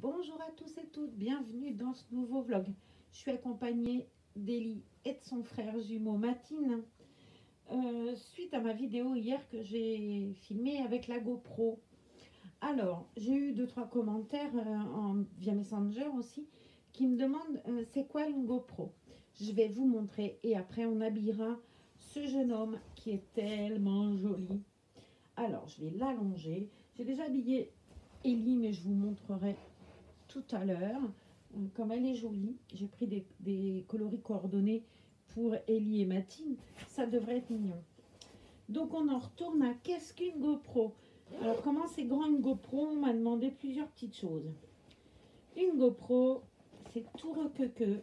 Bonjour à tous et toutes, bienvenue dans ce nouveau vlog. Je suis accompagnée d'Elie et de son frère jumeau Matine. Suite à ma vidéo hier que j'ai filmée avec la GoPro. Alors, j'ai eu 2-3 commentaires via Messenger aussi qui me demandent c'est quoi une GoPro. Je vais vous montrer et après on habillera ce jeune homme qui est tellement joli. Alors, je vais l'allonger. J'ai déjà habillé Elie, mais je vous montrerai tout à l'heure. Comme elle est jolie, j'ai pris des coloris coordonnés pour Elie et Matine. Ça devrait être mignon. Donc, on en retourne à qu'est-ce qu'une GoPro? Alors, comment c'est grand une GoPro? On m'a demandé plusieurs petites choses. Une GoPro, c'est tout requequeux.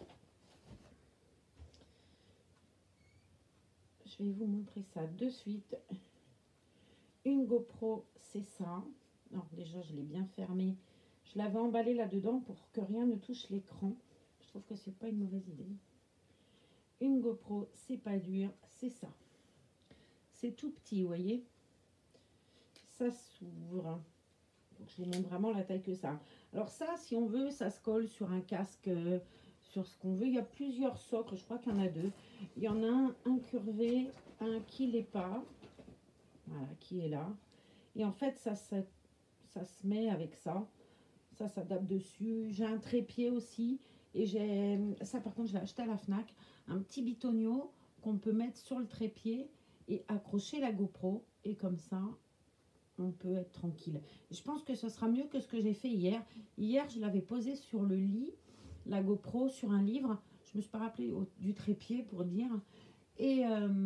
Je vais vous montrer ça de suite. Une GoPro, c'est ça. Alors, déjà, je l'ai bien fermé. Je l'avais emballé là-dedans pour que rien ne touche l'écran. Je trouve que c'est pas une mauvaise idée. Une GoPro, c'est pas dur, c'est ça. C'est tout petit, vous voyez. Ça s'ouvre. Donc, je vous montre vraiment la taille que ça. Alors ça, si on veut, ça se colle sur un casque, sur ce qu'on veut. Il y a plusieurs socles, je crois qu'il y en a deux. Il y en a un incurvé, un qui l'est pas. Voilà, qui est là. Et en fait, ça se met avec ça. Ça s'adapte dessus. J'ai un trépied aussi. Et j'ai ça, par contre, je l'ai acheté à la Fnac. Un petit bitonio qu'on peut mettre sur le trépied et accrocher la GoPro. Et comme ça, on peut être tranquille. Je pense que ce sera mieux que ce que j'ai fait hier. Hier, je l'avais posé sur le lit, la GoPro, sur un livre. Je me suis pas rappelé du trépied pour dire. Et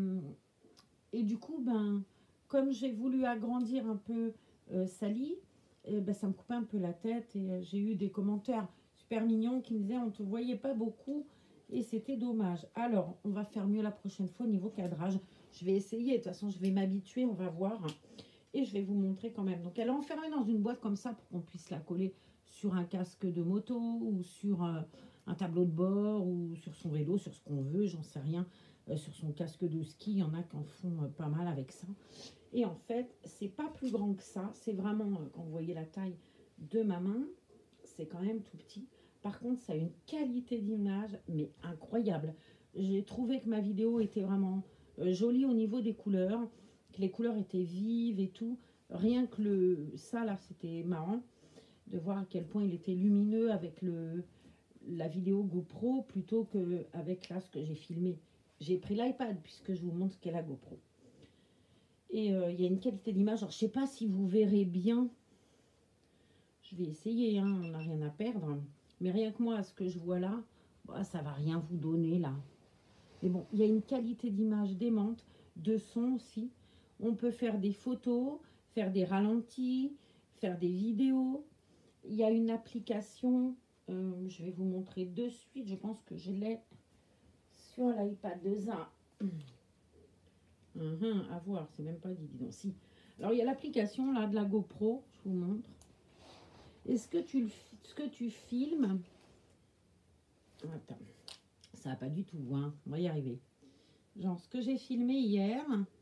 du coup, comme j'ai voulu agrandir un peu Sally, ça me coupait un peu la tête et j'ai eu des commentaires super mignons qui me disaient on te voyait pas beaucoup et c'était dommage. Alors, on va faire mieux la prochaine fois au niveau cadrage. Je vais essayer, de toute façon, je vais m'habituer, on va voir. Et je vais vous montrer quand même. Donc, elle est enfermée dans une boîte comme ça pour qu'on puisse la coller sur un casque de moto ou sur un tableau de bord ou sur son vélo, sur ce qu'on veut, j'en sais rien. Sur son casque de ski, il y en a qui en font pas mal avec ça. Et en fait, c'est pas plus grand que ça. C'est vraiment, quand vous voyez la taille de ma main, c'est quand même tout petit. Par contre, ça a une qualité d'image, mais incroyable. J'ai trouvé que ma vidéo était vraiment jolie au niveau des couleurs, que les couleurs étaient vives et tout. Rien que ça, là, c'était marrant de voir à quel point il était lumineux avec la vidéo GoPro plutôt qu'avec là ce que j'ai filmé. J'ai pris l'iPad puisque je vous montre ce qu'est la GoPro. Et il y a une qualité d'image. Alors, je ne sais pas si vous verrez bien. Je vais essayer, hein, on n'a rien à perdre. Mais rien que moi, ce que je vois là, ça ne va rien vous donner là. Mais bon, il y a une qualité d'image démente, de son aussi. On peut faire des photos, faire des ralentis, faire des vidéos. Il y a une application, je vais vous montrer de suite. Je pense que je l'ai sur l'iPad de Zin. À voir, c'est même pas dit, donc si. Alors il y a l'application là de la GoPro, je vous montre. Est-ce que tu filmes? Attends, ça va pas du tout, hein. On va y arriver. Genre ce que j'ai filmé hier,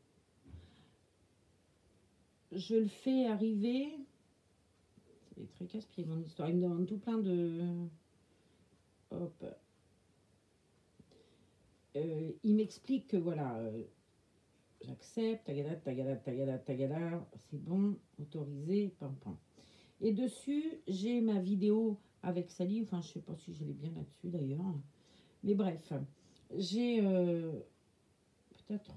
je le fais arriver. C'est très casse-pied mon histoire. Il me demande tout plein de. Hop. Il m'explique que voilà. J'accepte, tagada, tagada, tagada, tagada, c'est bon, autorisé, pam, pam. Et dessus, j'ai ma vidéo avec Sally, enfin, je sais pas si je l'ai bien là-dessus d'ailleurs. Mais bref, j'ai peut-être,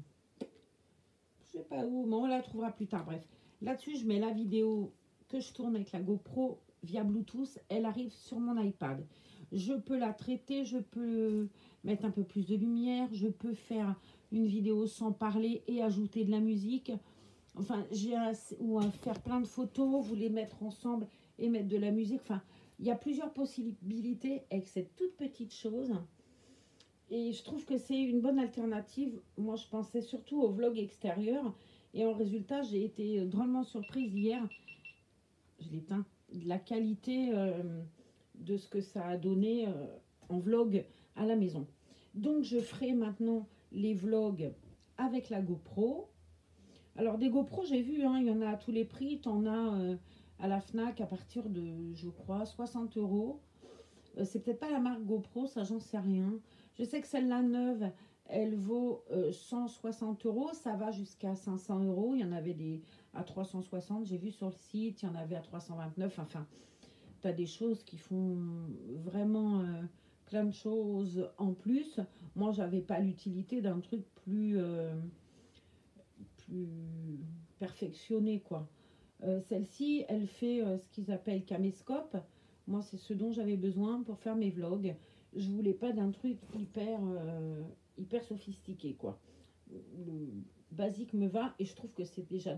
je sais pas où, mais on la trouvera plus tard. Bref, là-dessus, je mets la vidéo que je tourne avec la GoPro via Bluetooth. Elle arrive sur mon iPad. Je peux la traiter, je peux mettre un peu plus de lumière, je peux faire une vidéo sans parler et ajouter de la musique. Enfin, ou faire plein de photos, vous les mettre ensemble et mettre de la musique. Enfin, il y a plusieurs possibilités avec cette toute petite chose. Et je trouve que c'est une bonne alternative. Moi, je pensais surtout au vlog extérieur. Et en résultat, j'ai été drôlement surprise hier. Je l'éteins. De la qualité de ce que ça a donné en vlog à la maison. Donc, je ferai maintenant les vlogs avec la GoPro. Alors, des GoPro, j'ai vu, hein, il y en a à tous les prix. Tu en as à la FNAC à partir de, je crois, 60 euros. C'est peut-être pas la marque GoPro, ça j'en sais rien. Je sais que celle-là neuve, elle vaut 160 euros. Ça va jusqu'à 500 euros. Il y en avait des à 360. J'ai vu sur le site, il y en avait à 329. Enfin, tu as des choses qui font vraiment plein de choses en plus. Moi, j'avais pas l'utilité d'un truc plus perfectionné, quoi. Celle-ci, elle fait ce qu'ils appellent caméscope. Moi, c'est ce dont j'avais besoin pour faire mes vlogs. Je voulais pas d'un truc hyper sophistiqué, quoi. Le basique me va et je trouve que c'est déjà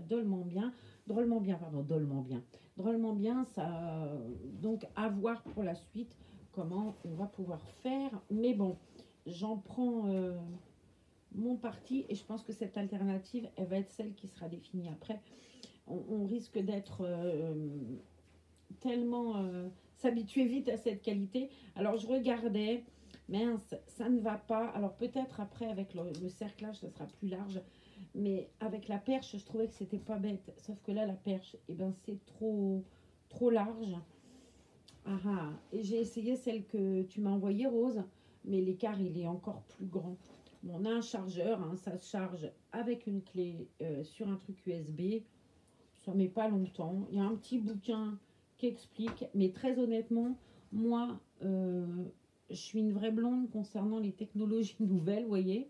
drôlement bien. Ça, donc, à voir pour la suite comment on va pouvoir faire. Mais bon, j'en prends mon parti et je pense que cette alternative, elle va être celle qui sera définie après. On risque d'être tellement s'habituer vite à cette qualité. Alors je regardais, mince, ça ne va pas. Alors peut-être après avec le cerclage, ça sera plus large. Mais avec la perche, je trouvais que c'était pas bête. Sauf que là, la perche, eh ben, c'est trop large. Ah, ah. Et j'ai essayé celle que tu m'as envoyée, Rose, mais l'écart, il est encore plus grand. Bon, on a un chargeur, hein, ça se charge avec une clé sur un truc USB. Ça met pas longtemps. Il y a un petit bouquin qui explique, mais très honnêtement, moi, je suis une vraie blonde concernant les technologies nouvelles, vous voyez.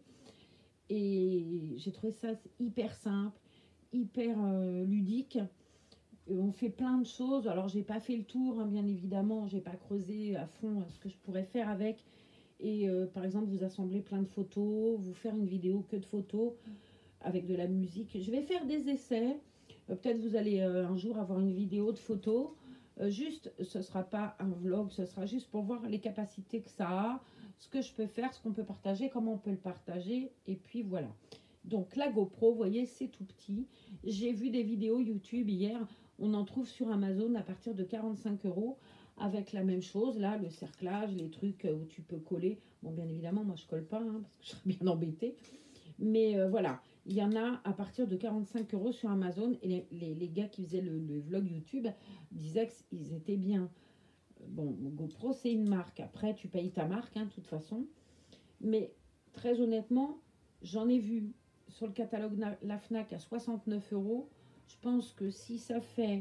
Et j'ai trouvé ça hyper simple, hyper ludique. On fait plein de choses. Alors, j'ai pas fait le tour, hein, bien évidemment. J'ai pas creusé à fond ce que je pourrais faire avec. Et par exemple, vous assembler plein de photos, vous faire une vidéo que de photos avec de la musique. Je vais faire des essais. Peut-être vous allez un jour avoir une vidéo de photos. Juste, ce ne sera pas un vlog, ce sera juste pour voir les capacités que ça a, ce que je peux faire, ce qu'on peut partager, comment on peut le partager. Et puis voilà. Donc la GoPro, vous voyez, c'est tout petit. J'ai vu des vidéos YouTube hier. On en trouve sur Amazon à partir de 45 euros avec la même chose. Là, le cerclage, les trucs où tu peux coller. Bon, bien évidemment, moi, je colle pas hein, parce que je serais bien embêtée. Mais voilà, il y en a à partir de 45 euros sur Amazon. Et les gars qui faisaient le vlog YouTube disaient qu'ils étaient bien. Bon, GoPro, c'est une marque. Après, tu payes ta marque, hein, de toute façon. Mais très honnêtement, j'en ai vu sur le catalogue la FNAC à 69 euros. Je pense que si ça fait...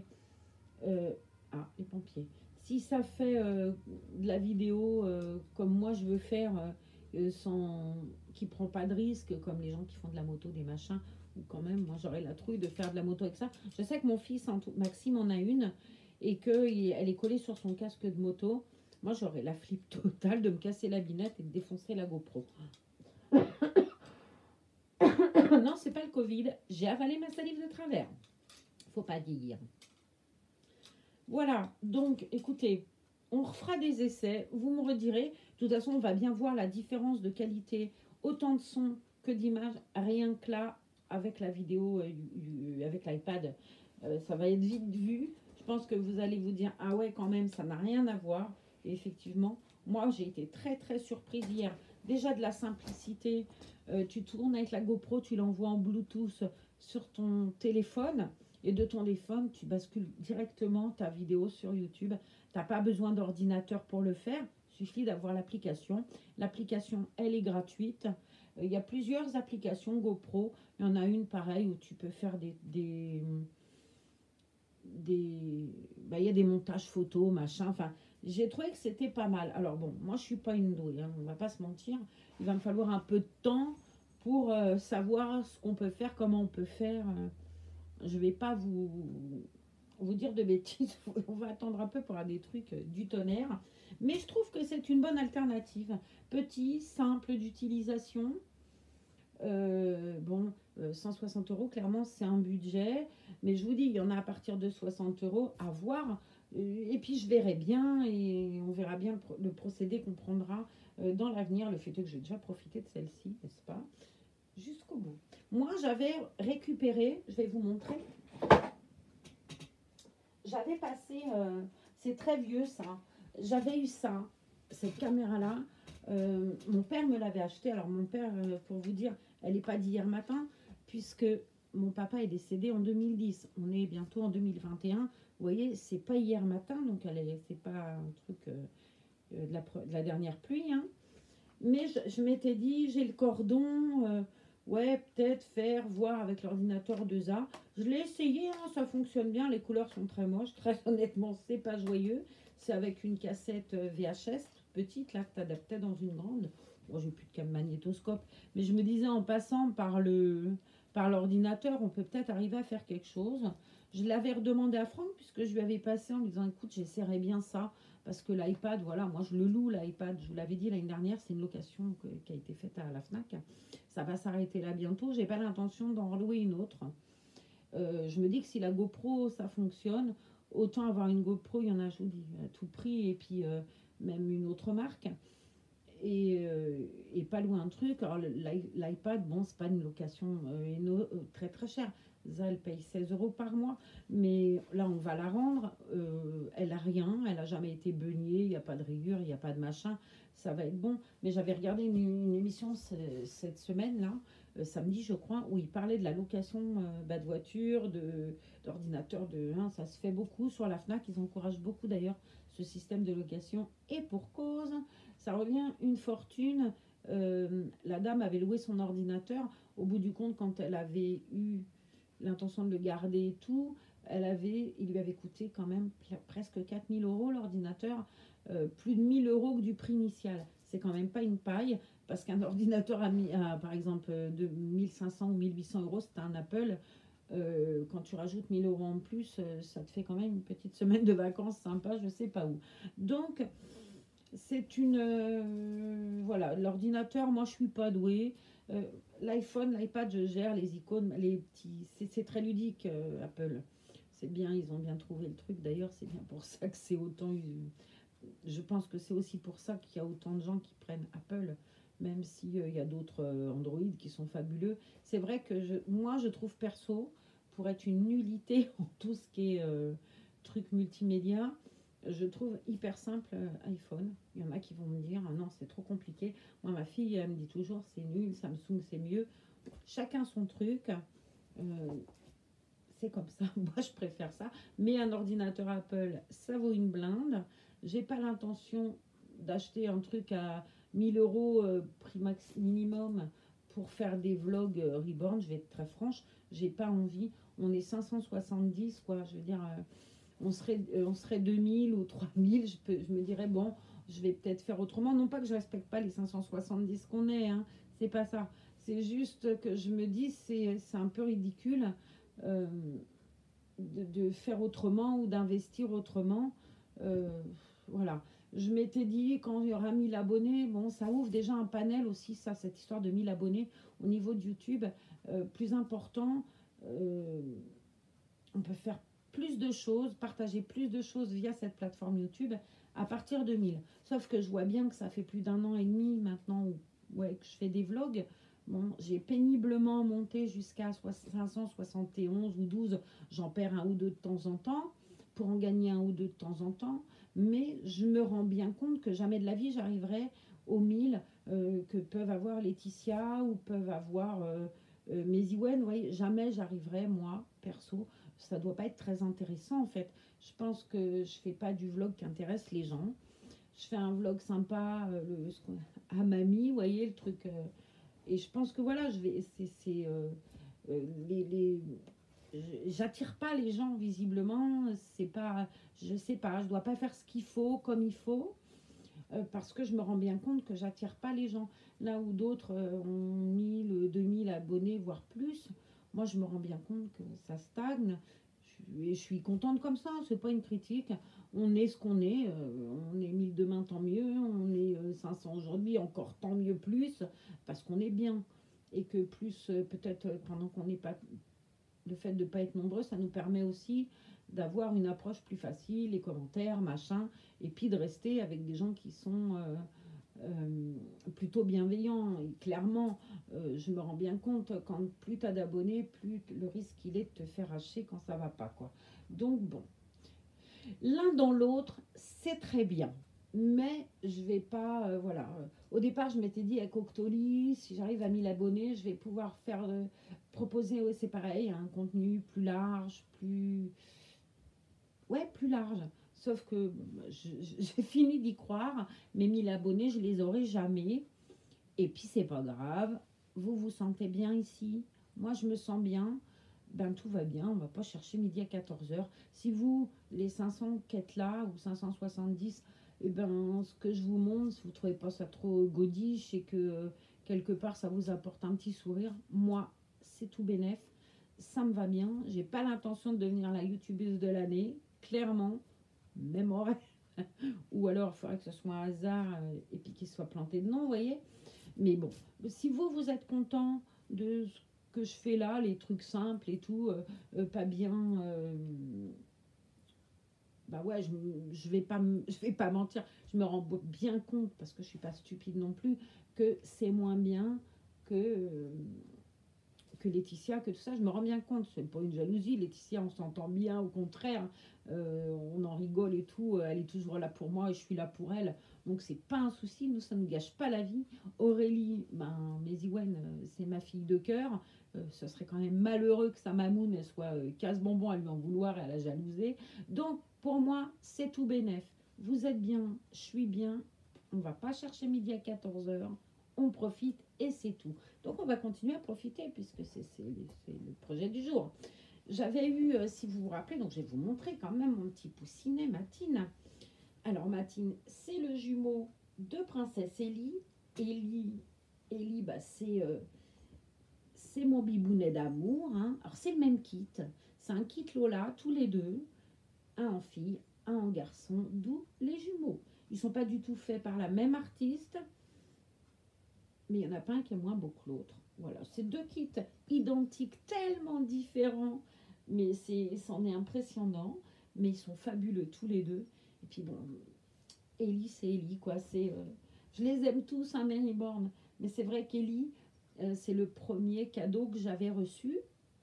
ah, les pompiers. Si ça fait de la vidéo comme moi je veux faire, sans, qui prend pas de risque, comme les gens qui font de la moto, des machins, ou quand même, moi j'aurais la trouille de faire de la moto avec ça. Je sais que mon fils, Maxime, en a une, et qu'elle est collée sur son casque de moto. Moi j'aurais la flip totale de me casser la binette et de défoncer la GoPro. Non, c'est pas le Covid, j'ai avalé ma salive de travers. Faut pas vieillir. Voilà, donc écoutez, on refera des essais, vous me redirez. De toute façon, on va bien voir la différence de qualité, autant de son que d'image, rien que là, avec la vidéo, avec l'iPad, ça va être vite vu. Je pense que vous allez vous dire, ah ouais, quand même, ça n'a rien à voir. Et effectivement, moi, j'ai été très, très surprise hier. Déjà de la simplicité, tu tournes avec la GoPro, tu l'envoies en Bluetooth sur ton téléphone. Et de ton téléphone, tu bascules directement ta vidéo sur YouTube. Tu n'as pas besoin d'ordinateur pour le faire. Il suffit d'avoir l'application. L'application, elle est gratuite. Il y a plusieurs applications GoPro. Il y en a une pareille où tu peux faire il y a des montages photos, machin. Enfin, j'ai trouvé que c'était pas mal. Alors bon, moi je suis pas une douille, hein, on va pas se mentir. Il va me falloir un peu de temps pour savoir ce qu'on peut faire, comment on peut faire. Je vais pas vous dire de bêtises. On va attendre un peu pour avoir des trucs du tonnerre. Mais je trouve que c'est une bonne alternative. Petit, simple d'utilisation. Bon, 160 euros, clairement, c'est un budget. Mais je vous dis, il y en a à partir de 60 euros à voir. Et puis, je verrai bien et on verra bien le procédé qu'on prendra dans l'avenir. Le fait est que j'ai déjà profité de celle-ci, n'est-ce pas? Jusqu'au bout. Moi, j'avais récupéré, je vais vous montrer. J'avais passé, c'est très vieux ça. J'avais eu ça, cette caméra-là. Mon père me l'avait acheté. Alors, mon père, pour vous dire, elle n'est pas d'hier matin, puisque mon papa est décédé en 2010. On est bientôt en 2021. Vous voyez, c'est pas hier matin, donc c'est pas un truc de la dernière pluie, hein. Mais je m'étais dit, j'ai le cordon, ouais, peut-être faire, voir avec l'ordinateur 2A. Je l'ai essayé, hein, ça fonctionne bien, les couleurs sont très moches, très honnêtement, c'est pas joyeux. C'est avec une cassette VHS, toute petite, là, que tu adaptais dans une grande. Bon, j'ai plus de magnétoscope, mais je me disais, en passant par l'ordinateur, on peut peut-être arriver à faire quelque chose. Je l'avais redemandé à Franck, puisque je lui avais passé en lui disant, écoute, j'essaierai bien ça. Parce que l'iPad, voilà, moi je le loue, l'iPad, je vous l'avais dit l'année dernière, c'est une location qui a été faite à la FNAC. Ça va s'arrêter là bientôt, j'ai pas l'intention d'en louer une autre. Je me dis que si la GoPro, ça fonctionne, autant avoir une GoPro, il y en a, je vous dis, à tout prix, et puis même une autre marque. Et pas louer un truc. Alors l'iPad, bon, c'est pas une location très très chère. Ça, elle paye 16 euros par mois. Mais là, on va la rendre. Elle a rien. Elle a jamais été beugnée. Il n'y a pas de rayures. Il n'y a pas de machin. Ça va être bon. Mais j'avais regardé une émission cette semaine-là, samedi, je crois, où il parlait de la location de voitures, d'ordinateurs. Hein, ça se fait beaucoup sur la FNAC. Ils encouragent beaucoup d'ailleurs ce système de location. Et pour cause, ça revient une fortune. La dame avait loué son ordinateur. Au bout du compte, quand elle avait eu l'intention de le garder et tout, il lui avait coûté quand même presque 4000 euros l'ordinateur, plus de 1000 euros que du prix initial. C'est quand même pas une paille, parce qu'un ordinateur par exemple, de 1500 ou 1800 euros, c'est un Apple. Quand tu rajoutes 1000 euros en plus, ça te fait quand même une petite semaine de vacances sympa, je sais pas où. Donc, c'est une. Voilà, l'ordinateur, moi je suis pas douée. L'iPhone, l'iPad, je gère les icônes, les petits. C'est très ludique, Apple. C'est bien, ils ont bien trouvé le truc. D'ailleurs, c'est bien pour ça que c'est autant. Je pense que c'est aussi pour ça qu'il y a autant de gens qui prennent Apple, même s'il y a d'autres Android qui sont fabuleux. C'est vrai que moi, je trouve perso, pour être une nullité en tout ce qui est truc multimédia, je trouve hyper simple iPhone. Il y en a qui vont me dire, ah non, c'est trop compliqué. Moi, ma fille, elle me dit toujours, c'est nul, Samsung, c'est mieux. Chacun son truc. C'est comme ça. Moi, je préfère ça. Mais un ordinateur Apple, ça vaut une blinde. J'ai pas l'intention d'acheter un truc à 1000 euros prix max minimum pour faire des vlogs reborn. Je vais être très franche. J'ai pas envie. On est 570, quoi. Je veux dire, on serait 2000 ou 3000. Je me dirais, bon, je vais peut-être faire autrement. Non pas que je respecte pas les 570 qu'on est, hein. C'est pas ça. C'est juste que je me dis, c'est un peu ridicule euh, de faire autrement ou d'investir autrement. Euh, voilà. Je m'étais dit, quand il y aura 1000 abonnés, bon, ça ouvre déjà un panel aussi, ça, cette histoire de 1000 abonnés au niveau de YouTube, plus important. Euh, on peut faire plus de choses, partager plus de choses via cette plateforme YouTube à partir de 1000. Sauf que je vois bien que ça fait plus d'un an et demi maintenant ouais, que je fais des vlogs. Bon, j'ai péniblement monté jusqu'à 571 ou 12. J'en perds un ou deux de temps en temps pour en gagner un ou deux de temps en temps. Mais je me rends bien compte que jamais de la vie j'arriverai aux 1000 que peuvent avoir Laetitia ou peuvent avoir Méziwen. Ouais, jamais j'arriverai, moi, perso. Ça doit pas être très intéressant en fait. Je pense que je fais pas du vlog qui intéresse les gens. Je fais un vlog sympa à mamie, vous voyez le truc. Et je pense que voilà, je vais, c'est les, j'attire pas les gens visiblement. C'est pas, je sais pas, je dois pas faire ce qu'il faut comme il faut parce que je me rends bien compte que j'attire pas les gens. Là où d'autres ont 1000, 2000 abonnés, voire plus, moi je me rends bien compte que ça stagne. Et je suis contente comme ça, c'est pas une critique. On est ce qu'on est, on est 1000 demain, tant mieux. On est 500 aujourd'hui, encore tant mieux plus, parce qu'on est bien. Et que plus, peut-être pendant qu'on n'est pas. Le fait de ne pas être nombreux, ça nous permet aussi d'avoir une approche plus facile, les commentaires, machin, et puis de rester avec des gens qui sont plutôt bienveillants. Et clairement, je me rends bien compte, quand plus tu as d'abonnés, plus le risque il est de te faire hacher quand ça va pas, quoi. Donc bon, l'un dans l'autre, c'est très bien. Mais je vais pas, voilà. Au départ, je m'étais dit avec Octoly, si j'arrive à 1000 abonnés, je vais pouvoir faire proposer, ouais, c'est pareil, un contenu plus large, plus Ouais, plus large. Sauf que j'ai fini d'y croire. Mes 1000 abonnés, je les aurai jamais. Et puis, c'est pas grave. Vous vous sentez bien ici? Moi, je me sens bien. Ben, tout va bien. On va pas chercher midi à 14 h. Si vous, les 500 qui êtes là, ou 570, eh ben, ce que je vous montre, si vous trouvez pas ça trop godiche et que quelque part ça vous apporte un petit sourire, moi, c'est tout bénef. Ça me va bien. J'ai pas l'intention de devenir la youtubeuse de l'année. Clairement, même horaire. Ou alors, il faudrait que ce soit un hasard et puis qu'il soit planté de nom, vous voyez. Mais bon, si vous, vous êtes content de ce que je fais là, les trucs simples et tout, pas bien, bah ouais, je vais pas mentir, je me rends bien compte, parce que je suis pas stupide non plus, que c'est moins bien que, euh, que Laetitia, que tout ça, je me rends bien compte, c'est pas une jalousie, Laetitia, on s'entend bien, au contraire, on en rigole et tout, elle est toujours là pour moi et je suis là pour elle, donc c'est pas un souci, nous, ça ne nous gâche pas la vie. Aurélie, ben, Méziwen, c'est ma fille de cœur, ce serait quand même malheureux que sa mamoune, elle soit casse-bonbon à lui en vouloir et à la jalouser, donc pour moi, c'est tout bénef. Vous êtes bien, je suis bien, on va pas chercher midi à 14 h, on profite et c'est tout. Donc on va continuer à profiter puisque c'est le projet du jour. J'avais eu, si vous vous rappelez, donc je vais vous montrer quand même mon petit poussinet Matine. Alors Matine, c'est le jumeau de Princesse Ellie. Ellie, bah, c'est mon bibounet d'amour. Hein. Alors c'est le même kit. C'est un kit Lola, tous les deux. Un en fille, un en garçon, d'où les jumeaux. Ils ne sont pas du tout faits par la même artiste, mais il n'y en a pas un qui est moins beau que l'autre. Voilà, c'est deux kits identiques, tellement différents, mais c'en est impressionnant. Mais ils sont fabuleux tous les deux. Et puis bon, Ellie, c'est Ellie, quoi. Je les aime tous, hein, Mary Born. Mais c'est vrai qu'Ellie, c'est le premier cadeau que j'avais reçu.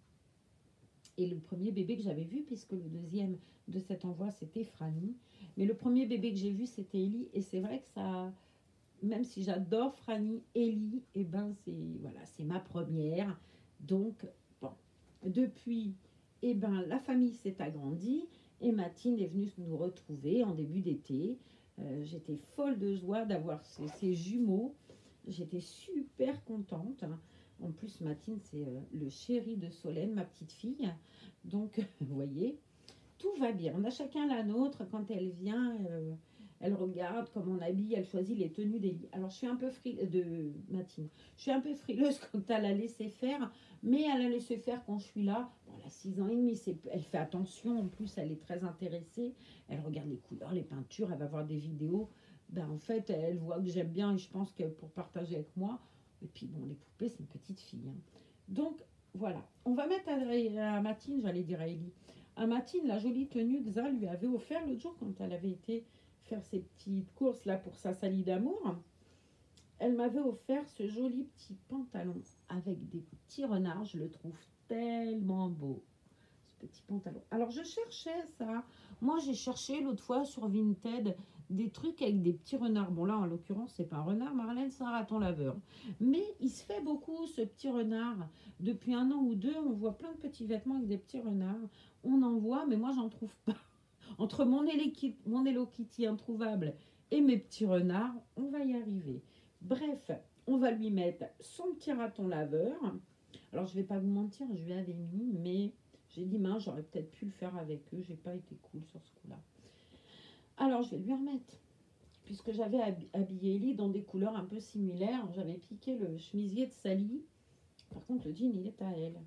Et le premier bébé que j'avais vu, puisque le deuxième de cet envoi, c'était Franny. Mais le premier bébé que j'ai vu, c'était Ellie. Et c'est vrai que ça, même si j'adore Franny, Ellie, et ben c'est ma première. Donc, bon, depuis, et ben la famille s'est agrandie et Matine est venue nous retrouver en début d'été. J'étais folle de joie d'avoir ces jumeaux. J'étais super contente. En plus, Matine, c'est le chéri de Solène, ma petite fille. Donc, vous voyez, tout va bien. On a chacun la nôtre. Quand elle vient, elle regarde comment on habille, elle choisit les tenues des lits. Alors, je suis un peu de Matine. Je suis un peu frileuse quand elle a laissé faire, mais elle a laissé faire quand je suis là. Bon, elle a 6 ans et demi, elle fait attention. En plus, elle est très intéressée. Elle regarde les couleurs, les peintures, elle va voir des vidéos. Ben, en fait, elle voit que j'aime bien et je pense que pour partager avec moi. Et puis, bon, les poupées, c'est une petite fille. Hein. Donc, voilà. On va mettre à Matine, j'allais dire à Ellie. À Matine, la jolie tenue que Xa lui avait offert l'autre jour quand elle avait été faire ses petites courses là pour sa salie d'amour. Elle m'avait offert ce joli petit pantalon avec des petits renards. Je le trouve tellement beau, ce petit pantalon. Alors, je cherchais ça. Moi, j'ai cherché l'autre fois sur Vinted des trucs avec des petits renards. Bon, là, en l'occurrence, c'est pas un renard, Marlène, c'est un raton laveur. Mais il se fait beaucoup, ce petit renard. Depuis 1 an ou 2, on voit plein de petits vêtements avec des petits renards. On en voit, mais moi, j'en trouve pas. Entre mon Hello Kitty introuvable et mes petits renards, on va y arriver. Bref, on va lui mettre son petit raton laveur. Alors, je vais pas vous mentir, je lui avais mis, mais j'ai dit, mince, j'aurais peut-être pu le faire avec eux. J'ai pas été cool sur ce coup-là. Alors, je vais lui remettre. Puisque j'avais habillé Ellie dans des couleurs un peu similaires, j'avais piqué le chemisier de Sally. Par contre, le jean, il est à elle.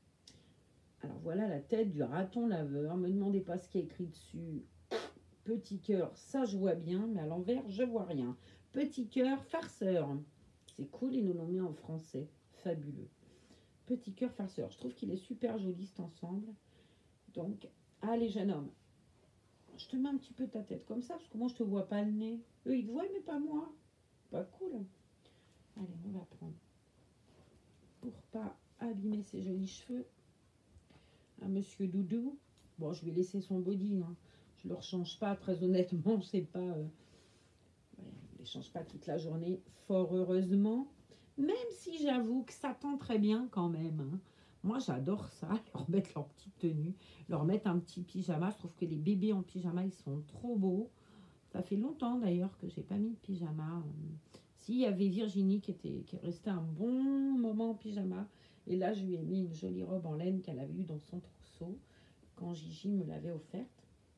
Alors, voilà la tête du raton laveur. Me demandez pas ce qui est écrit dessus. Petit cœur, ça je vois bien, mais à l'envers, je vois rien. Petit cœur, farceur. C'est cool, ils nous l'ont mis en français. Fabuleux. Petit cœur farceur. Je trouve qu'il est super joli cet ensemble. Donc, allez, jeune homme. Je te mets un petit peu ta tête comme ça, parce que moi, je te vois pas le nez. Eux, ils te voient, mais pas moi. Pas cool. Allez, on va prendre. Pour pas abîmer ses jolis cheveux. Un monsieur Doudou. Bon, je vais laisser son body. Hein. Je le rechange pas, très honnêtement. C'est pas... je ne les change pas toute la journée, fort heureusement. Même si j'avoue que ça tend très bien quand même. Hein. Moi, j'adore ça, leur mettre leur petite tenue, leur mettre un petit pyjama. Je trouve que les bébés en pyjama, ils sont trop beaux. Ça fait longtemps d'ailleurs que j'ai pas mis de pyjama. Si, il y avait Virginie qui est restée un bon moment en pyjama. Et là, je lui ai mis une jolie robe en laine qu'elle avait eue dans son trousseau quand Gigi me l'avait offerte.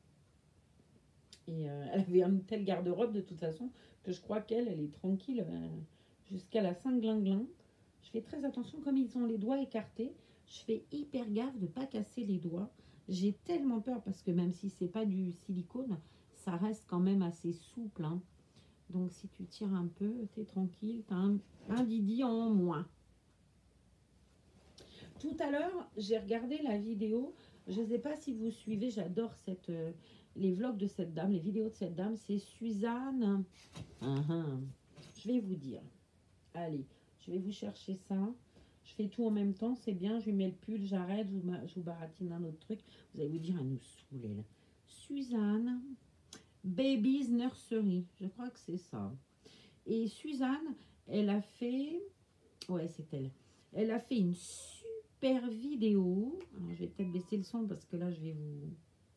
Et elle avait une telle garde-robe de toute façon que je crois qu'elle est tranquille jusqu'à la Saint-Glinglin. Je fais très attention, comme ils ont les doigts écartés, je fais hyper gaffe de ne pas casser les doigts. J'ai tellement peur parce que même si c'est pas du silicone, ça reste quand même assez souple. Hein. Donc si tu tires un peu, tu es tranquille, tu as un Didi en moins. Tout à l'heure, j'ai regardé la vidéo. Je ne sais pas si vous suivez, j'adore les vlogs de cette dame, les vidéos de cette dame. C'est Suzanne. Je vais vous dire. Allez, je vais vous chercher ça. Je fais tout en même temps, c'est bien. Je lui mets le pull, j'arrête, je vous baratine un autre truc. Vous allez vous dire, elle nous saoule, là. Suzanne, Baby's Nursery. Je crois que c'est ça. Et Suzanne, elle a fait... Ouais, c'est elle. Elle a fait une super vidéo. Alors, je vais peut-être baisser le son parce que là, je vais vous...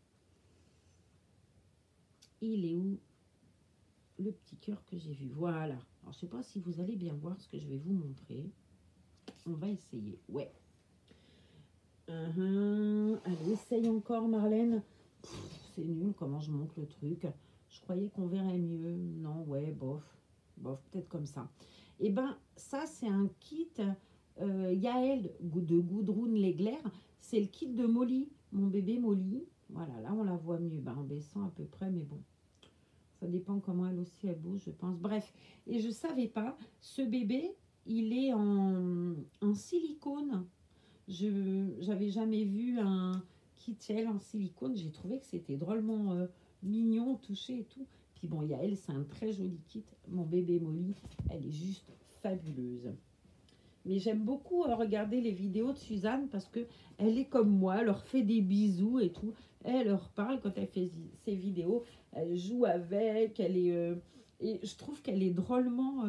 Il est où le petit cœur que j'ai vu? Voilà. Alors, je ne sais pas si vous allez bien voir ce que je vais vous montrer. On va essayer. Ouais. Allez, essaye encore, Marlène. C'est nul comment je monte le truc. Je croyais qu'on verrait mieux. Non, ouais, bof. Bof, peut-être comme ça. Et ben, ça, c'est un kit Yael de Gudrun Legler. C'est le kit de Molly, mon bébé Molly. Voilà, là, on la voit mieux. Ben, en baissant à peu près, mais bon. Ça dépend comment elle aussi, elle bouge, je pense. Bref, et je ne savais pas, ce bébé, il est en silicone. Je n'avais jamais vu un kit Yael en silicone. J'ai trouvé que c'était drôlement mignon, touché et tout. Puis bon, Yael, c'est un très joli kit. Mon bébé Molly, elle est juste fabuleuse. Mais j'aime beaucoup regarder les vidéos de Suzanne parce que elle est comme moi, elle leur fait des bisous et tout. Elle leur parle quand elle fait ses vidéos. Elle joue avec, elle est... et je trouve qu'elle est drôlement...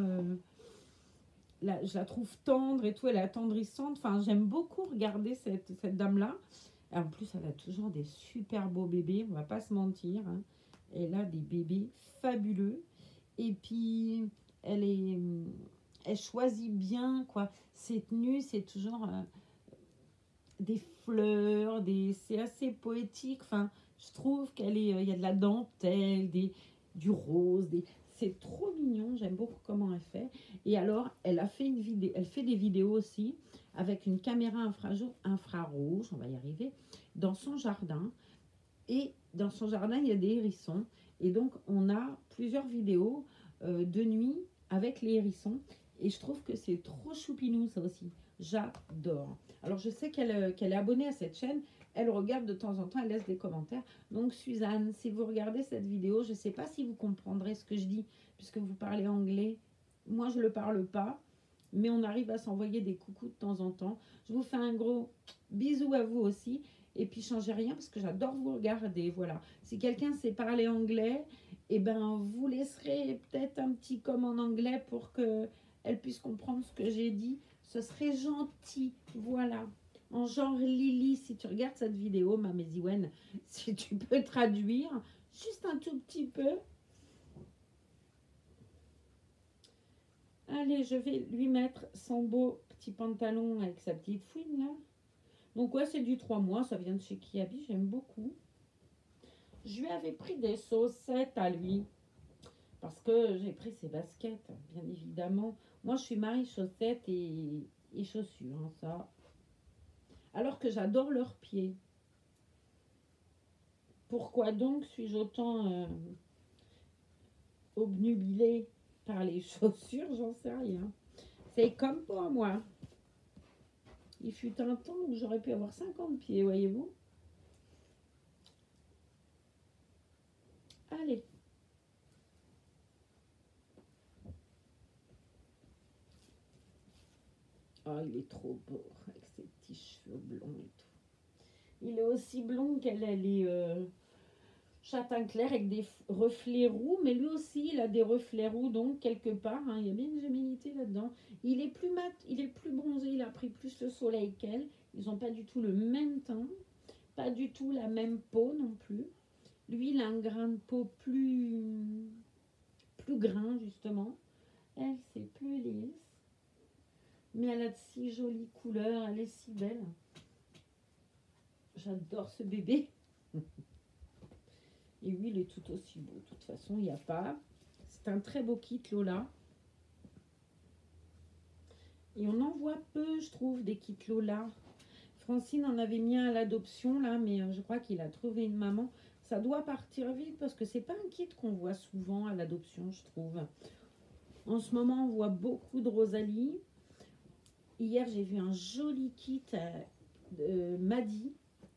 je la trouve tendre et tout, elle est attendrissante. Enfin, j'aime beaucoup regarder cette dame-là. En plus, elle a toujours des super beaux bébés, on va pas se mentir. Hein. Elle a des bébés fabuleux. Et puis, elle choisit bien, quoi. Ses tenues, c'est toujours des fleurs, c'est assez poétique. Enfin, je trouve il y a de la dentelle, du rose, c'est trop mignon. J'aime beaucoup comment elle fait. Et alors, elle fait des vidéos aussi avec une caméra infrarouge, on va y arriver, dans son jardin. Et dans son jardin, il y a des hérissons. Et donc, on a plusieurs vidéos de nuit avec les hérissons. Et je trouve que c'est trop choupinou, ça aussi. J'adore. Alors, je sais qu'elle est abonnée à cette chaîne. Elle regarde de temps en temps, elle laisse des commentaires. Donc, Suzanne, si vous regardez cette vidéo, je ne sais pas si vous comprendrez ce que je dis, puisque vous parlez anglais. Moi, je ne le parle pas. Mais on arrive à s'envoyer des coucous de temps en temps. Je vous fais un gros bisou à vous aussi. Et puis, changez rien parce que j'adore vous regarder. Voilà. Si quelqu'un sait parler anglais, eh ben, vous laisserez peut-être un petit com en anglais pour qu'elle puisse comprendre ce que j'ai dit. Ce serait gentil. Voilà. En genre Lily, si tu regardes cette vidéo, Maméziwen, si tu peux traduire juste un tout petit peu. Allez, je vais lui mettre son beau petit pantalon avec sa petite fouine là. Donc ouais, c'est du 3 mois, ça vient de chez Kiabi, j'aime beaucoup. Je lui avais pris des chaussettes à lui. Parce que j'ai pris ses baskets, bien évidemment. Moi, je suis Marie chaussettes et chaussures, hein, ça. Alors que j'adore leurs pieds. Pourquoi donc suis-je autant obnubilée par les chaussures? J'en sais rien. C'est comme pour moi. Il fut un temps où j'aurais pu avoir 50 pieds, voyez-vous. Allez. Oh, il est trop beau avec ses petits cheveux blonds et tout. Il est aussi blond qu'elle est châtain clair avec des reflets roux, mais lui aussi il a des reflets roux, donc quelque part, hein, il y a bien une géminité là-dedans. Il est plus mat, il est plus bronzé, il a pris plus le soleil qu'elle. Ils n'ont pas du tout le même teint, pas du tout la même peau non plus. Lui, il a un grain de peau plus grain, justement. Elle, c'est plus lisse. Mais elle a de si jolies couleurs, elle est si belle. J'adore ce bébé. Et lui, il est tout aussi beau. De toute façon, il n'y a pas. C'est un très beau kit, Lola. Et on en voit peu, je trouve, des kits Lola. Francine en avait mis un à l'adoption, là, mais je crois qu'il a trouvé une maman. Ça doit partir vite parce que c'est pas un kit qu'on voit souvent à l'adoption, je trouve. En ce moment, on voit beaucoup de Rosalie. Hier, j'ai vu un joli kit de Maddy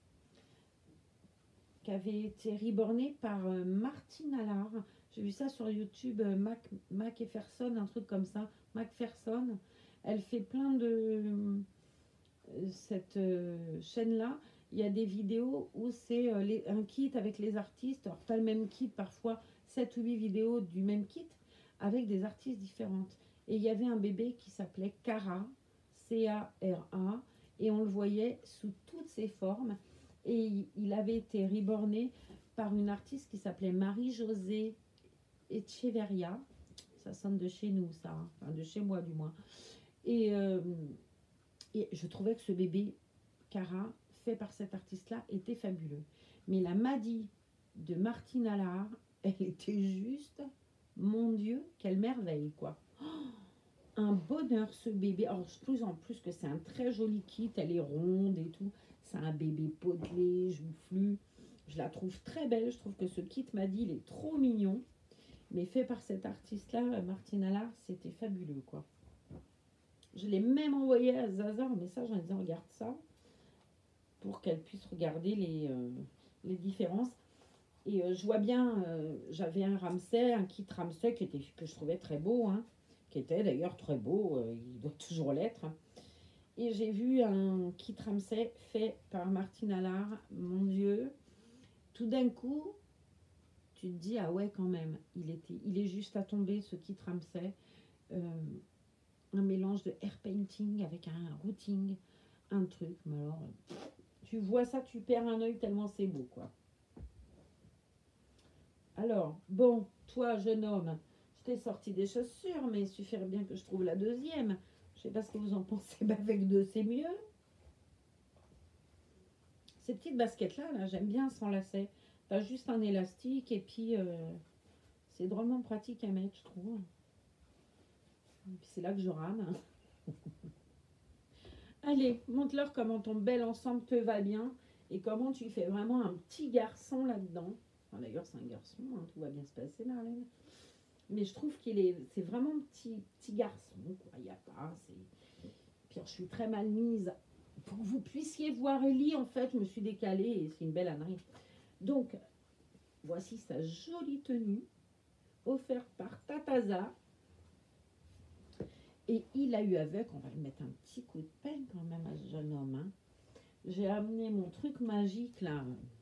qui avait été reborné par Martine Allard. J'ai vu ça sur YouTube, Macpherson, un truc comme ça. Macpherson. Elle fait plein de... cette chaîne-là. Il y a des vidéos où c'est un kit avec les artistes. Alors, pas le même kit, parfois 7 ou 8 vidéos du même kit avec des artistes différentes. Et il y avait un bébé qui s'appelait Cara, C-A-R-A, et on le voyait sous toutes ses formes. Et il avait été reborné par une artiste qui s'appelait Marie-Josée Echeverria. Ça sonne de chez nous, ça, hein. Enfin, de chez moi du moins. Et je trouvais que ce bébé Cara, fait par cet artiste-là, était fabuleux. Mais la Maddy de Martine Allard, elle était juste, mon Dieu, quelle merveille, quoi. Oh, un bonheur, ce bébé. Alors, plus en plus que c'est un très joli kit, elle est ronde et tout. C'est un bébé potelé, joufflu. Je la trouve très belle. Je trouve que ce kit Maddy, il est trop mignon. Mais fait par cet artiste-là, Martine Allard, c'était fabuleux, quoi. Je l'ai même envoyé à Zaza en message en disant regarde ça, pour qu'elle puisse regarder les différences. Et je vois bien, j'avais un Ramsay, un kit Ramsay que je trouvais très beau, hein, qui était d'ailleurs très beau, il doit toujours l'être. Et j'ai vu un kit Ramsay fait par Martine Allard, mon Dieu. Tout d'un coup, tu te dis, ah ouais, quand même, il est juste à tomber, ce kit Ramsay. Un mélange de air painting avec un routing, un truc. Mais alors, tu vois ça, tu perds un œil tellement c'est beau, quoi. Alors, bon, toi, jeune homme, je t'ai sorti des chaussures, mais il suffirait bien que je trouve la deuxième. Je sais pas ce que vous en pensez, mais avec deux, c'est mieux. Ces petites baskets-là, là, j'aime bien sans lacets. T'as juste un élastique et puis c'est drôlement pratique à mettre, je trouve. Et puis c'est là que je rame. Allez, montre-leur comment ton bel ensemble te va bien et comment tu fais vraiment un petit garçon là-dedans. Enfin, d'ailleurs, c'est un garçon, hein, tout va bien se passer, Marlène. Mais je trouve c'est vraiment petit garçon, quoi. Il n'y a pas, Puis je suis très mal mise. Pour que vous puissiez voir Ellie, en fait, je me suis décalée et c'est une belle ânerie. Donc, voici sa jolie tenue, offerte par Tataza. Et il a eu avec, on va lui mettre un petit coup de pelle quand même à ce jeune homme. Hein. J'ai amené mon truc magique là.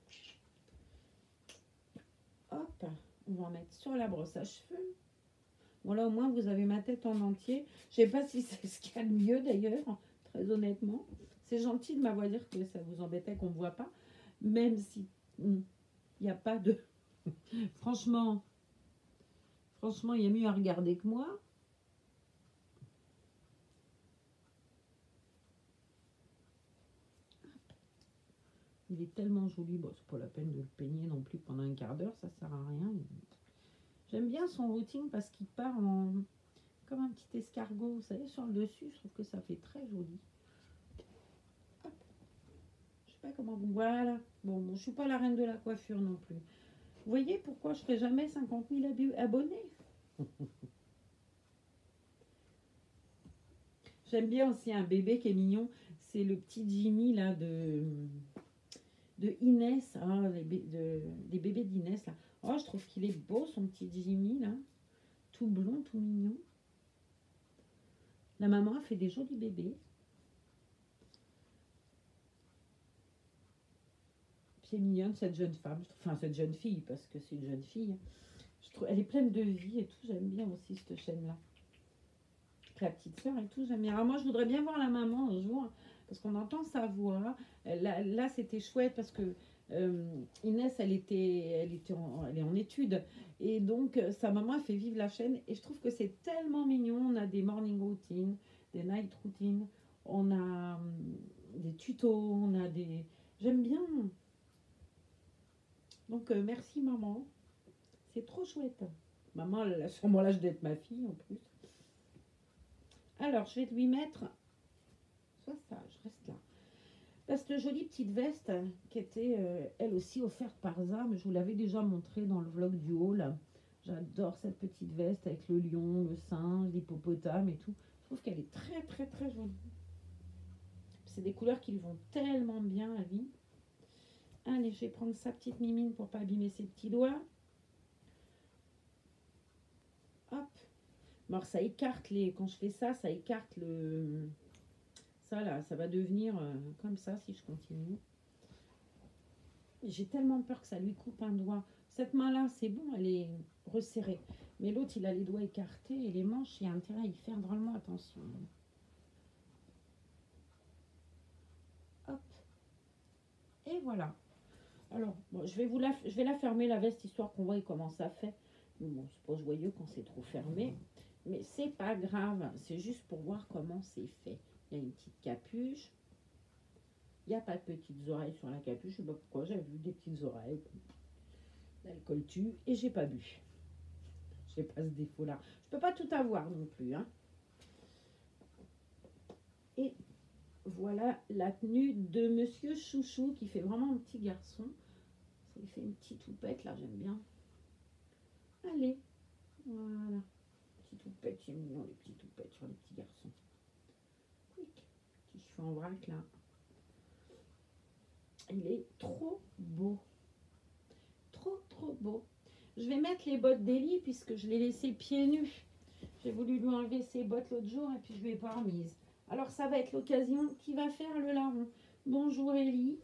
Hop, on va en mettre sur la brosse à cheveux. Bon là au moins vous avez ma tête en entier. Je sais pas si c'est ce qu'il y a de mieux d'ailleurs, très honnêtement. C'est gentil de m'avoir dit que ça vous embêtait qu'on ne voit pas. Même si il n'y a pas de... franchement, il y a mieux à regarder que moi. Il est tellement joli, bon, c'est pas la peine de le peigner non plus pendant un quart d'heure, ça sert à rien. J'aime bien son routing parce qu'il part en comme un petit escargot, vous savez, sur le dessus, je trouve que ça fait très joli. Hop. Je sais pas comment vous... Voilà. Bon, je suis pas la reine de la coiffure non plus. Vous voyez pourquoi je ferai jamais 50 000 abonnés. J'aime bien aussi un bébé qui est mignon, c'est le petit Jimmy là de Inès, hein, des bébés d'Inès là. Oh, je trouve qu'il est beau son petit Jimmy là, tout blond, tout mignon. La maman a fait des jolis bébés. C'est mignonne cette jeune femme, enfin cette jeune fille parce que c'est une jeune fille. Je trouve, elle est pleine de vie et tout. J'aime bien aussi cette chaîne là. La petite sœur et tout, j'aime bien. Alors moi je voudrais bien voir la maman un jour. parce qu'on entend sa voix. Là c'était chouette parce que Inès, elle est en études. Et donc, sa maman a fait vivre la chaîne. Et je trouve que c'est tellement mignon. On a des morning routines, des night routines. On a des tutos. On a des... J'aime bien. Donc, merci maman. C'est trop chouette. Maman, elle a sûrement l'âge d'être ma fille en plus. Alors, je vais lui mettre... Soit ça, je reste là. Cette jolie petite veste qui était elle aussi offerte par Zam. Je vous l'avais déjà montré dans le vlog du haul. J'adore cette petite veste avec le lion, le singe, l'hippopotame et tout. Je trouve qu'elle est très très très jolie. C'est des couleurs qui lui vont tellement bien à lui. Allez, je vais prendre sa petite mimine pour pas abîmer ses petits doigts. Hop. Bon, alors ça écarte les... Quand je fais ça, ça écarte le... Ça là, ça va devenir comme ça si je continue. J'ai tellement peur que ça lui coupe un doigt. Cette main-là, c'est bon, elle est resserrée. Mais l'autre, il a les doigts écartés et les manches, il y a intérêt à y faire drôlement attention. Hop. Et voilà. Alors, bon, je vais la fermer, la veste, histoire qu'on voit comment ça fait. Bon, c'est pas joyeux quand c'est trop fermé. Mais c'est pas grave. C'est juste pour voir comment c'est fait. Il y a une petite capuche. Il n'y a pas de petites oreilles sur la capuche. Je sais pas pourquoi, j'avais vu des petites oreilles. L'alcool tue et j'ai pas bu. J'ai pas ce défaut-là. Je peux pas tout avoir non plus. Hein. Et voilà la tenue de Monsieur Chouchou qui fait vraiment un petit garçon. Ça lui fait une petite toupette là, j'aime bien. Allez, voilà. Petite toupette, c'est mignon les petites toupettes sur les petits garçons. Quick. Petit cheveu en vrac là. Il est trop beau. Trop trop beau. Je vais mettre les bottes d'Elie puisque je l'ai laissé pieds nus. J'ai voulu lui enlever ses bottes l'autre jour et puis je lui ai pas remise. Alors ça va être l'occasion qui va faire le larron. Bonjour Elie.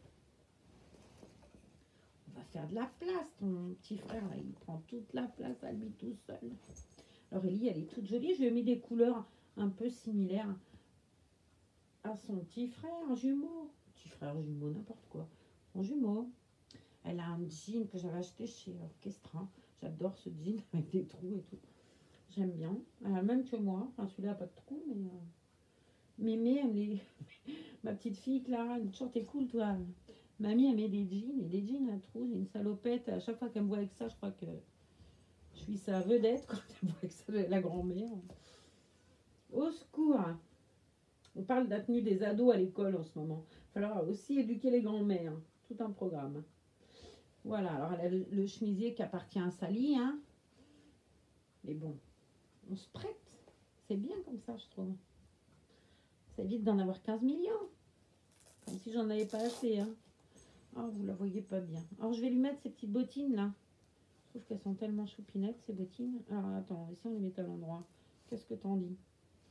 On va faire de la place. Ton petit frère là, il prend toute la place à lui tout seul. Alors Elie, elle est toute jolie. Je lui ai mis des couleurs un peu similaires à son petit frère jumeau. Petit frère jumeau, n'importe quoi. Son jumeau. Elle a un jean que j'avais acheté chez Orchestra. J'adore ce jean avec des trous et tout. J'aime bien. Elle a le même que moi. Enfin, celui-là n'a pas de trous, mais... Mémé, elle est... Ma petite fille, Clara, elle me dit toujours, t'es cool, toi. Mamie, elle met des jeans, et des jeans à trous. J'ai une salopette. À chaque fois qu'elle me voit avec ça, je crois que je suis sa vedette quand elle me voit avec ça, la grand-mère. Au secours. On parle de la tenue des ados à l'école en ce moment. Il va falloir aussi éduquer les grand-mères. Tout un programme. Voilà, alors elle a le chemisier qui appartient à Sally, hein. Mais bon, on se prête. C'est bien comme ça, je trouve. Ça évite d'en avoir 15 millions. Comme si j'en avais pas assez, hein. Oh, vous la voyez pas bien. Alors, je vais lui mettre ces petites bottines, là. Je trouve qu'elles sont tellement choupinettes, ces bottines. Alors, attends, si on les met à l'endroit. Qu'est-ce que t'en dis?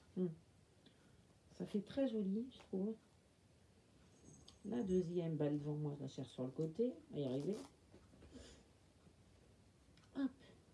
Ça fait très joli, je trouve. La deuxième, bah, devant moi, je la cherche sur le côté. On va y arriver. Hop.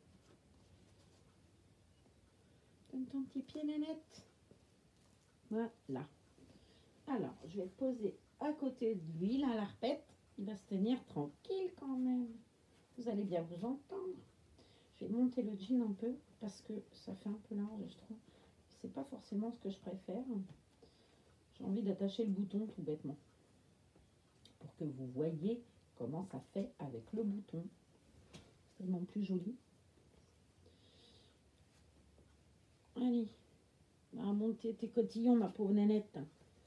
Donne ton petit pied, nénette. Voilà. Alors, je vais le poser à côté de lui, là, la repette. Il va se tenir tranquille quand même. Vous allez bien vous entendre. Je vais monter le jean un peu parce que ça fait un peu large, je trouve. C'est pas forcément ce que je préfère. J'ai envie d'attacher le bouton tout bêtement. Pour que vous voyez comment ça fait avec le bouton. C'est tellement plus joli. Allez, va monter tes cotillons, ma pauvre nénette.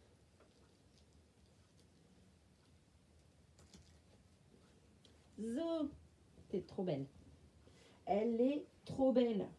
Zo, t'es trop belle. Elle est trop belle.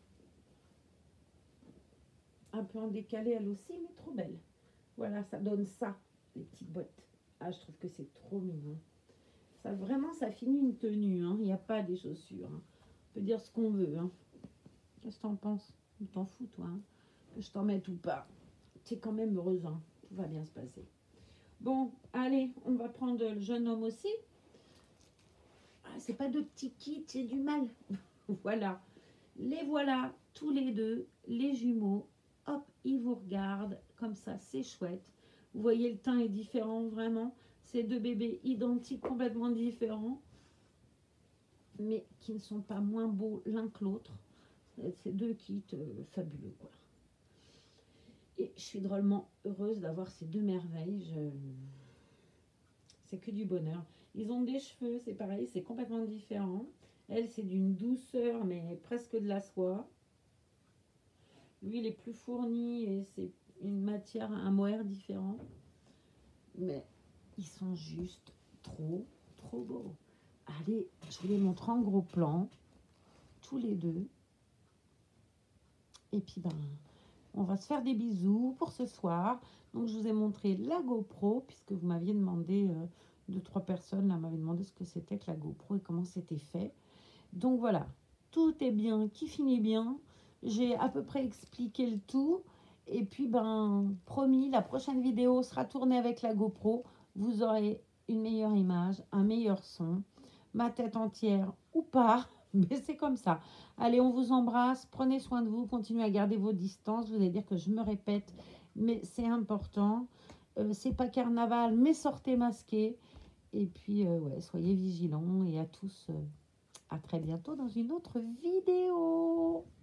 Un peu en décalé elle aussi, mais trop belle. Voilà, ça donne ça, les petites bottes. Ah, je trouve que c'est trop mignon. Ça, vraiment, ça finit une tenue. Hein. Il n'y a pas des chaussures. Hein. On peut dire ce qu'on veut. Hein. Qu'est-ce que t'en penses? Tu t'en fous, toi, hein, que je t'en mette ou pas. Tu es quand même heureuse. Hein. Tout va bien se passer. Bon, allez, on va prendre le jeune homme aussi. Ah, c'est pas de petits kits, c'est du mal. Voilà. Les voilà, tous les deux, les jumeaux. Hop, ils vous regardent. Comme ça, c'est chouette. Vous voyez, le teint est différent, vraiment. C'est deux bébés identiques, complètement différents, mais qui ne sont pas moins beaux l'un que l'autre. C'est deux kits fabuleux, quoi. Et je suis drôlement heureuse d'avoir ces deux merveilles. C'est que du bonheur. Ils ont des cheveux, c'est pareil, c'est complètement différent. Elle, c'est d'une douceur, mais presque de la soie. Lui, il est plus fourni et c'est une matière, un mohair différent. Mais ils sont juste trop, trop beaux. Allez, je vous les montre en gros plan, tous les deux. Et puis, ben, on va se faire des bisous pour ce soir. Donc, je vous ai montré la GoPro, puisque vous m'aviez demandé, 2-3 personnes là m'avaient demandé ce que c'était que la GoPro et comment c'était fait. Donc, voilà, tout est bien, qui finit bien. J'ai à peu près expliqué le tout. Et puis, ben, promis, la prochaine vidéo sera tournée avec la GoPro. Vous aurez une meilleure image, un meilleur son, ma tête entière ou pas. Mais c'est comme ça. Allez, on vous embrasse. Prenez soin de vous. Continuez à garder vos distances. Vous allez dire que je me répète, mais c'est important. C'est pas carnaval, mais sortez masqués. Et puis, ouais, soyez vigilants. Et à tous, à très bientôt dans une autre vidéo.